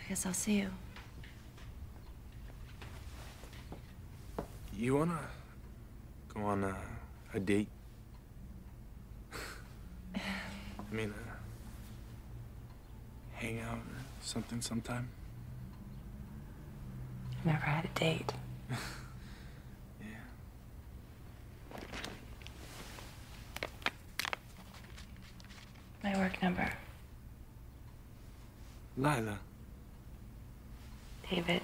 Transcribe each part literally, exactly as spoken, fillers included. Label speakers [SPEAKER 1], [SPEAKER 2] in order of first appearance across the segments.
[SPEAKER 1] Guess I'll see you.
[SPEAKER 2] You wanna go on a, a date? I mean, uh, hang out or something sometime?
[SPEAKER 1] I've never had a date.
[SPEAKER 2] Yeah.
[SPEAKER 1] My work number.
[SPEAKER 2] Lila.
[SPEAKER 1] David.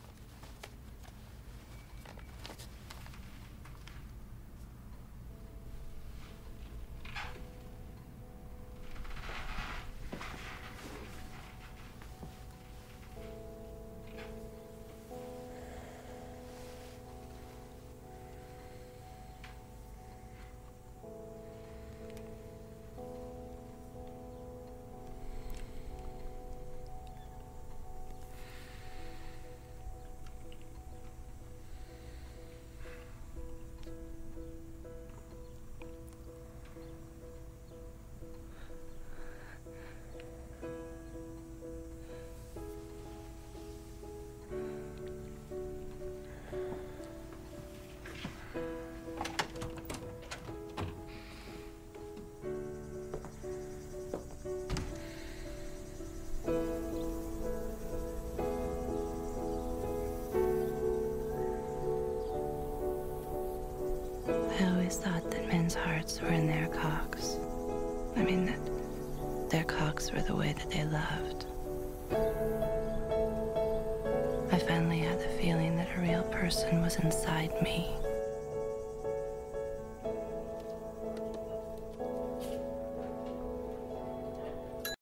[SPEAKER 1] I always thought that men's hearts were in their cocks. I mean, that their cocks were the way that they loved. I finally had the feeling that a real person was inside me.